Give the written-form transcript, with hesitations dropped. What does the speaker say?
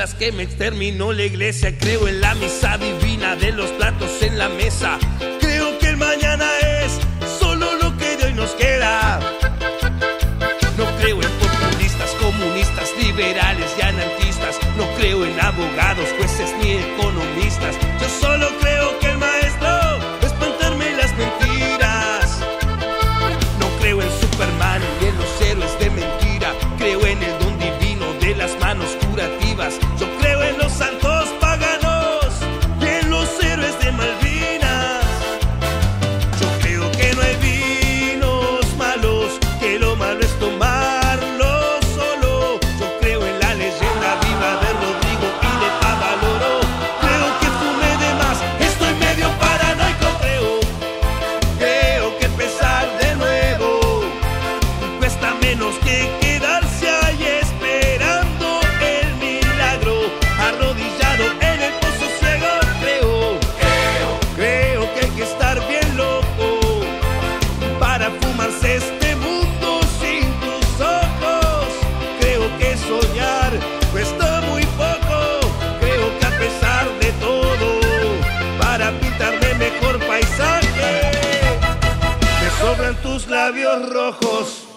dudas que me exterminó la iglesia. Creo en la misa divina de los platos en la mesa. Creo que el mañana es solo lo que de hoy nos queda. No creo en populistas, comunistas, liberales y anarquistas. No creo en abogados, jueces ni economistas. Yo solo creo que el maestro va a espantarme las mentiras. No creo en Superman ni en los héroes de mentira. Creo en el don divino de las manos curativas. Yo creo en los santos paganos y en los héroes de Malvinas. Yo creo que no hay vinos malos, que lo malo es tomarlo solo. Yo creo en la leyenda viva de Rodrigo y de Pavaloro. Creo que fumé de más, estoy medio paranoico. Creo que empezar de nuevo cuesta menos que quedarse ahí esperando el milagro, arrodillado en el pozo ciego. Creo que hay que estar bien loco para fumarse este mundo sin tus ojos. Creo que soñar cuesta muy poco. Creo que a pesar de todo, para pintarme mejor paisaje, me sobran tus labios rojos.